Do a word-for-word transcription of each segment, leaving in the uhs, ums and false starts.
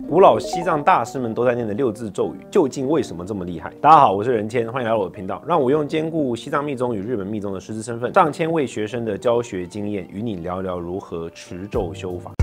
古老西藏大师们都在念的六字咒语，究竟为什么这么厉害？大家好，我是仁谦，欢迎来到我的频道，让我用兼顾西藏密宗与日本密宗的师资身份，上千位学生的教学经验，与你聊聊如何持咒修法。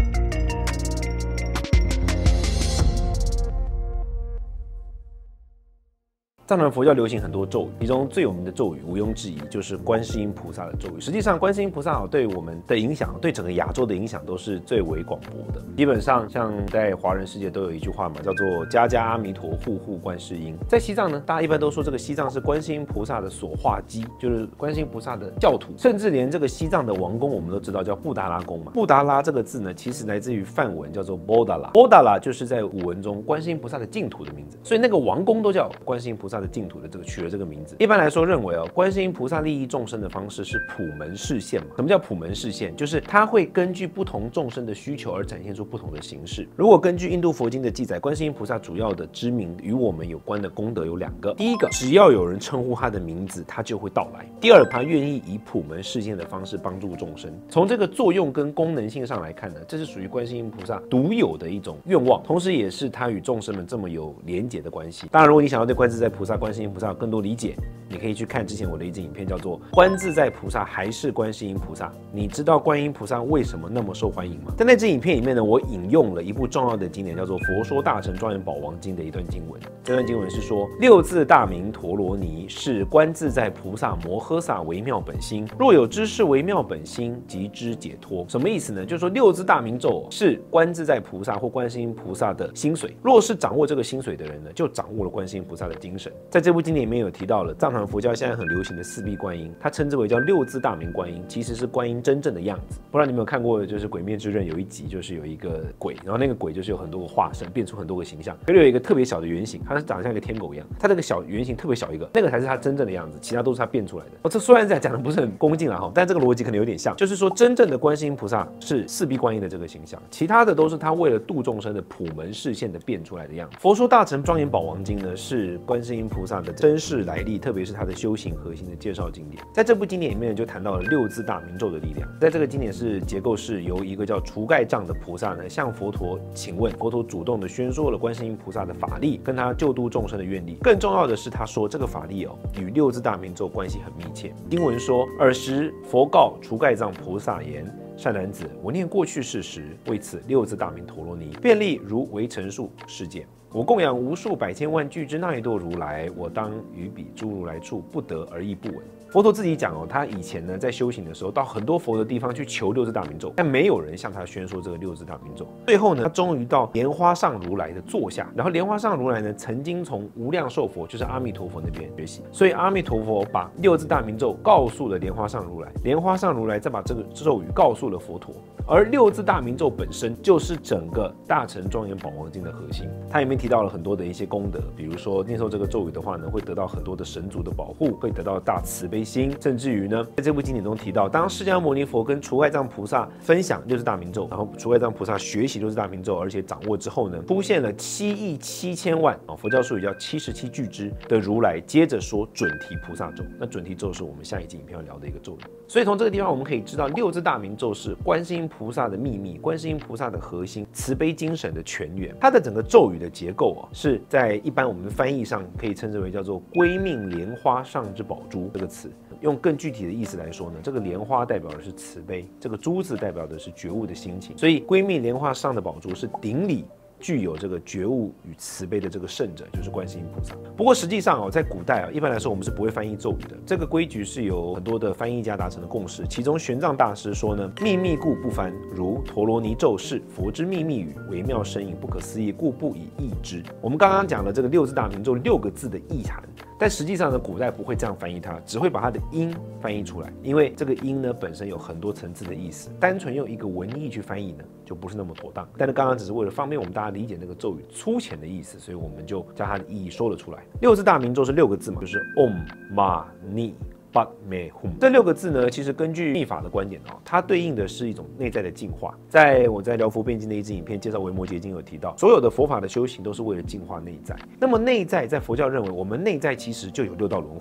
藏传佛教流行很多咒语，其中最有名的咒语毋庸置疑就是观世音菩萨的咒语。实际上，观世音菩萨对我们的影响，对整个亚洲的影响都是最为广博的。基本上，像在华人世界都有一句话嘛，叫做"家家阿弥陀，户户观世音"。在西藏呢，大家一般都说这个西藏是观世音菩萨的所化机，就是观世音菩萨的教徒。甚至连这个西藏的王宫，我们都知道叫布达拉宫嘛。布达拉这个字呢，其实来自于梵文，叫做 Bodala。Bodala 就是在古文中观世音菩萨的净土的名字，所以那个王宫都叫观世音菩萨的净土的这个取了这个名字。一般来说认为哦，观世音菩萨利益众生的方式是普门示现嘛。什么叫普门示现？就是他会根据不同众生的需求而展现出不同的形式。如果根据印度佛经的记载，观世音菩萨主要的知名与我们有关的功德有两个。第一个，只要有人称呼他的名字，他就会到来。第二，他愿意以普门示现的方式帮助众生。从这个作用跟功能性上来看呢，这是属于观世音菩萨独有的一种愿望，同时也是他与众生们这么有连结的关系。当然，如果你想要对观自在菩萨、观世音菩萨有更多理解，你可以去看之前我的一支影片，叫做《观自在菩萨还是观世音菩萨》。你知道观音菩萨为什么那么受欢迎吗？在那支影片里面呢，我引用了一部重要的经典，叫做《佛说大乘庄严宝王经》的一段经文。这段经文是说：六字大明陀罗尼是观自在菩萨摩诃萨微妙本心，若有知是微妙本心，即知解脱。什么意思呢？就是说六字大明咒是观自在菩萨或观世音菩萨的心髓，若是掌握这个心髓的人呢，就掌握了观世音菩萨的精神。在这部经典里面有提到了藏传佛教现在很流行的四臂观音，它称之为叫六字大明观音，其实是观音真正的样子。不知道你有没有看过，就是《鬼灭之刃》有一集，就是有一个鬼，然后那个鬼就是有很多个化身，变出很多个形象，可是有一个特别小的原型，它是长得像一个天狗一样，它那个小原型特别小一个，那个才是它真正的样子，其他都是它变出来的。哦，这虽然讲的不是很恭敬啦哈，但这个逻辑可能有点像，就是说真正的观世音菩萨是四臂观音的这个形象，其他的都是他为了度众生的普门示现的变出来的样子。《佛说大乘庄严宝王经》呢，是观世音菩萨的真实来历，特别是他的修行核心的介绍经典。在这部经典里面就谈到了六字大明咒的力量。在这个经典是结构是由一个叫除盖障的菩萨呢向佛陀请问，佛陀主动的宣说了观世音菩萨的法力跟他救度众生的愿力。更重要的是，他说这个法力哦与六字大明咒关系很密切。经文说：尔时佛告除盖障菩萨言：善男子，我念过去世时，为此六字大明陀罗尼，便利如为陈述世界。我供养无数百千万俱之那一多如来，我当于彼诸如来处不得而亦不闻。佛陀自己讲哦，他以前呢在修行的时候，到很多佛的地方去求六字大明咒，但没有人向他宣说这个六字大明咒。最后呢，他终于到莲花上如来的座下，然后莲花上如来呢曾经从无量寿佛，就是阿弥陀佛那边学习，所以阿弥陀佛把六字大明咒告诉了莲花上如来，莲花上如来再把这个咒语告诉了佛陀。而六字大明咒本身就是整个大乘庄严宝王经的核心，它里面提到了很多的一些功德，比如说念诵这个咒语的话呢，会得到很多的神族的保护，会得到大慈悲心，甚至于呢，在这部经典中提到，当释迦牟尼佛跟除盖障菩萨分享六字大明咒，然后除盖障菩萨学习六字大明咒，而且掌握之后呢，出现了七亿七千万啊，佛教术语叫七十七俱胝的如来，接着说准提菩萨咒。那准提咒是我们下一集影片要聊的一个咒语。所以从这个地方我们可以知道，六字大明咒是观世音菩萨的秘密，观世音菩萨的核心，慈悲精神的泉源。它的整个咒语的结构哦，是在一般我们翻译上可以称之为叫做归命莲花上之宝珠这个词。用更具体的意思来说呢，这个莲花代表的是慈悲，这个珠子代表的是觉悟的心情。所以归命莲花上的宝珠是顶礼具有这个觉悟与慈悲的这个圣者，就是观世音菩萨。不过实际上哦，在古代啊，一般来说我们是不会翻译咒语的。这个规矩是有很多的翻译家达成的共识。其中玄奘大师说呢，秘密故不翻，如陀罗尼咒是佛之秘密语，微妙深隐，不可思议，故不以译之。我们刚刚讲了这个六字大明咒六个字的意涵，但实际上呢，古代不会这样翻译它，只会把它的音翻译出来，因为这个音呢本身有很多层次的意思，单纯用一个文意去翻译呢，就不是那么妥当。但是刚刚只是为了方便我们大家理解那个咒语粗浅的意思，所以我们就将它的意义说了出来。六字大明咒是六个字嘛，就是 Om Mani Padme Hum。这六个字呢，其实根据密法的观点哦，它对应的是一种内在的净化。在我在聊佛辩经的一支影片介绍维摩诘经有提到，所有的佛法的修行都是为了净化内在。那么内在在佛教认为，我们内在其实就有六道轮回。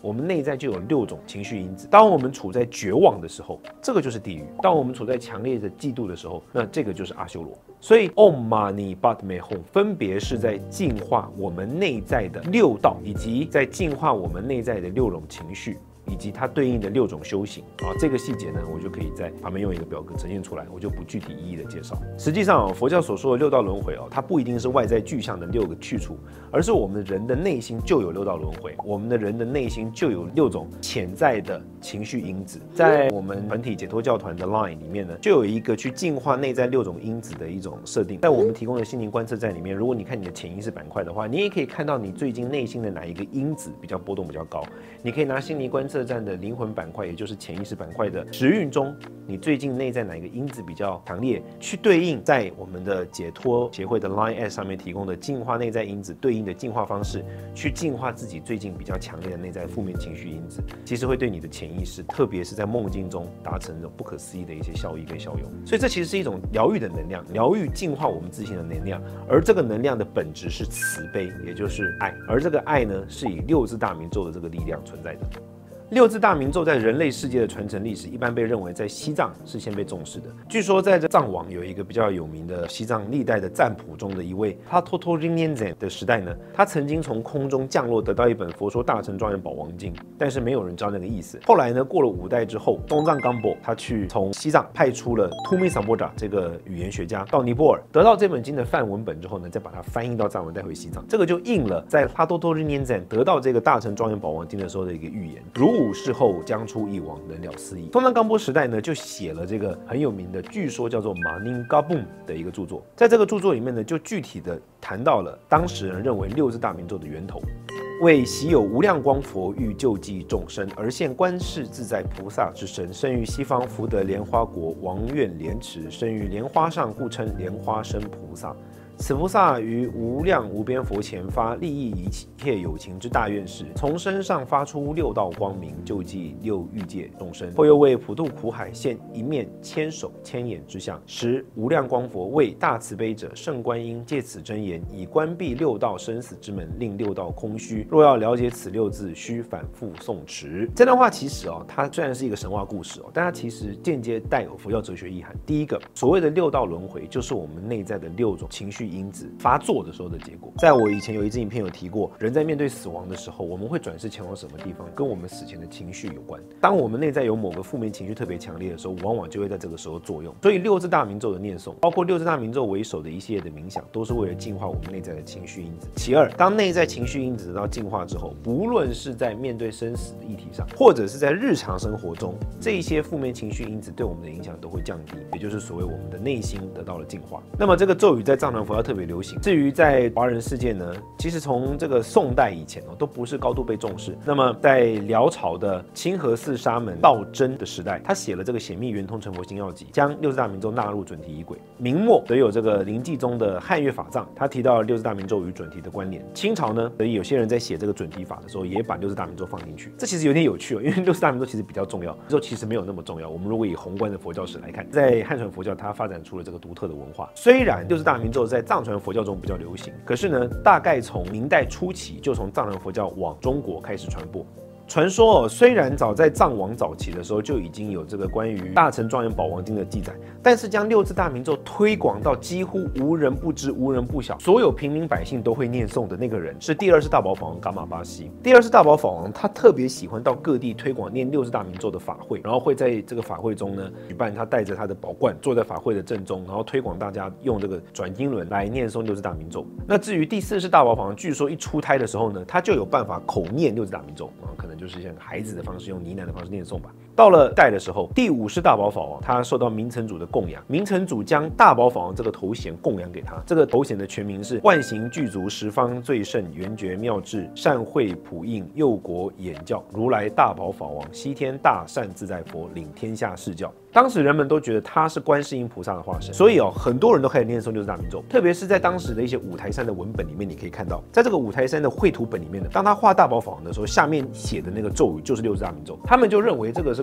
我们内在就有六种情绪因子。当我们处在绝望的时候，这个就是地狱；当我们处在强烈的嫉妒的时候，那这个就是阿修罗。所以 Om Mani Padme Hum 分别是在净化我们内在的六道，以及在净化我们内在的六种情绪，以及它对应的六种修行啊，这个细节呢，我就可以在旁边用一个表格呈现出来，我就不具体一一的介绍。实际上、哦，佛教所说的六道轮回哦，它不一定是外在具象的六个去处，而是我们人的内心就有六道轮回，我们的人的内心就有六种潜在的情绪因子。在我们团体解脱教团的 Line 里面呢，就有一个去净化内在六种因子的一种设定。在我们提供的心灵观测站里面，如果你看你的潜意识板块的话，你也可以看到你最近内心的哪一个因子比较波动比较高，你可以拿心灵观测站的灵魂板块，也就是潜意识板块的时运中，你最近内在哪一个因子比较强烈，去对应在我们的解脱协会的 Line at 上面提供的净化内在因子对应的净化方式，去净化自己最近比较强烈的内在负面情绪因子，其实会对你的潜意识，特别是在梦境中达成不可思议的一些效益跟效用。所以这其实是一种疗愈的能量，疗愈净化我们自信的能量，而这个能量的本质是慈悲，也就是爱，而这个爱呢，是以六字大明咒的这个力量存在的。六字大明咒在人类世界的传承历史，一般被认为在西藏是先被重视的。据说在这藏王有一个比较有名的西藏历代的赞普中的一位他托托林念赞的时代呢，他曾经从空中降落，得到一本《佛说大乘庄严宝王经》，但是没有人知道那个意思。后来呢，过了五代之后，东藏干波他去从西藏派出了图米桑波扎这个语言学家到尼泊尔，得到这本经的梵文本之后呢，再把它翻译到藏文带回西藏。这个就应了在他托托林念赞得到这个大乘庄严宝王经的时候的一个预言。如五世后将出一王，人了四亿。东藏干波时代呢，就写了这个很有名的，据说叫做《马宁嘎布》的一个著作。在这个著作里面呢，就具体的谈到了当时人认为六字大明咒的源头。为习有无量光佛欲救济众生，而现观世自在菩萨之身，生于西方福德莲花国王苑莲池，生于莲花上，故称莲花生菩萨。此菩萨于无量无边佛前发利益一切有情之大愿事，从身上发出六道光明，救济六欲界众生。或又为普渡苦海现一面千手千眼之相，使无量光佛为大慈悲者圣观音借此真言，以关闭六道生死之门，令六道空虚。若要了解此六字，需反复诵持。这段话其实哦，它虽然是一个神话故事哦，但它其实间接带有佛教哲学意涵。第一个，所谓的六道轮回，就是我们内在的六种情绪因子发作的时候的结果。在我以前有一支影片有提过，人在面对死亡的时候，我们会转世前往什么地方，跟我们死前的情绪有关。当我们内在有某个负面情绪特别强烈的时候，往往就会在这个时候作用。所以六字大明咒的念诵，包括六字大明咒为首的一系列的冥想，都是为了净化我们内在的情绪因子。其二，当内在情绪因子得到净化之后，不论是在面对生死的议题上，或者是在日常生活中，这一些负面情绪因子对我们的影响都会降低，也就是所谓我们的内心得到了净化。那么这个咒语在藏传佛教特别流行。至于在华人世界呢，其实从这个宋代以前哦，都不是高度被重视。那么在辽朝的清河寺沙门道真的时代，他写了这个《显密圆通成佛心要集》，将六字大明咒纳入准提仪轨。明末则有这个临济宗的汉乐法藏，他提到了六字大明咒与准提的关联。清朝呢，所以有些人在写这个准提法的时候，也把六字大明咒放进去。这其实有点有趣哦，因为六字大明咒其实比较重要，咒其实没有那么重要。我们如果以宏观的佛教史来看，在汉传佛教它发展出了这个独特的文化。虽然六字大明咒在藏传佛教中比较流行，可是呢，大概从明代初期就从藏传佛教往中国开始传播。传说哦，虽然早在藏王早期的时候就已经有这个关于大乘庄严宝王经的记载，但是将六字大明咒推广到几乎无人不知、无人不晓，所有平民百姓都会念诵的那个人，是第二世大宝法王噶玛巴西。第二世大宝法王他特别喜欢到各地推广念六字大明咒的法会，然后会在这个法会中呢举办他带着他的宝冠坐在法会的正中，然后推广大家用这个转经轮来念诵六字大明咒。那至于第四世大宝法王，据说一出胎的时候呢，他就有办法口念六字大明咒，然后可能就是像孩子的方式，用呢喃的方式念诵吧。到了代的时候，第五世大宝法王他受到明成祖的供养，明成祖将大宝法王这个头衔供养给他。这个头衔的全名是万行具足十方最胜圆觉妙智善慧普应佑国演教如来大宝法王西天大善自在佛领天下释教。当时人们都觉得他是观世音菩萨的化身，所以哦，很多人都开始念诵六字大明咒。特别是在当时的一些五台山的文本里面，你可以看到，在这个五台山的绘图本里面呢，当他画大宝法王的时候，下面写的那个咒语就是六字大明咒。他们就认为这个是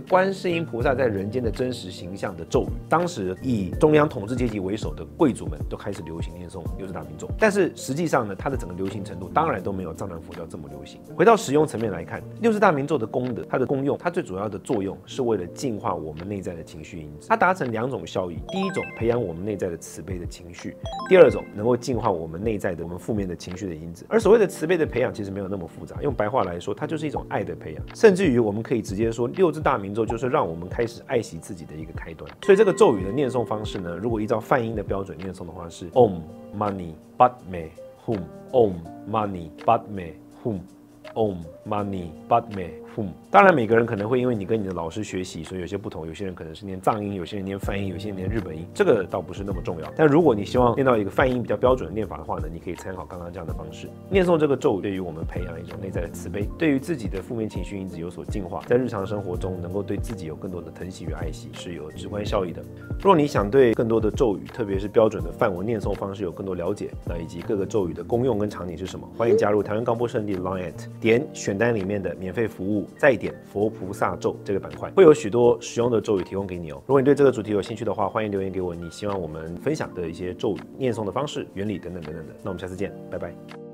观世音菩萨在人间的真实形象的咒语。当时以中央统治阶级为首的贵族们都开始流行念诵六字大明咒，但是实际上呢，它的整个流行程度当然都没有藏传佛教这么流行。回到实用层面来看，六字大明咒的功德，它的功用，它最主要的作用是为了净化我们内在的情绪因子。它达成两种效益：第一种，培养我们内在的慈悲的情绪；第二种，能够净化我们内在的我们负面的情绪的因子。而所谓的慈悲的培养，其实没有那么复杂，用白话来说，它就是一种爱的培养。甚至于我们可以直接说，六字大明咒就是让我们开始爱惜自己的一个开端。所以这个咒语的念诵方式呢，如果依照梵音的标准念诵的话，是 Om Mani Padme Hum Om Mani Padme Hum Om Mani Padme Hum。当然，每个人可能会因为你跟你的老师学习，所以有些不同。有些人可能是念藏音，有些人念梵音，有些人念日本音，这个倒不是那么重要。但如果你希望念到一个梵音比较标准的念法的话呢，你可以参考刚刚这样的方式。念诵这个咒语，对于我们培养一种内在的慈悲，对于自己的负面情绪因子有所净化，在日常生活中能够对自己有更多的疼惜与爱惜，是有直观效益的。若你想对更多的咒语，特别是标准的梵文念诵方式有更多了解，那以及各个咒语的功用跟场景是什么，欢迎加入台湾高波圣地的 Line at， 点选单里面的免费服务，再点佛菩萨咒这个板块，会有许多实用的咒语提供给你哦。如果你对这个主题有兴趣的话，欢迎留言给我，你希望我们分享的一些咒语念诵的方式、原理等等等等的。那我们下次见，拜拜。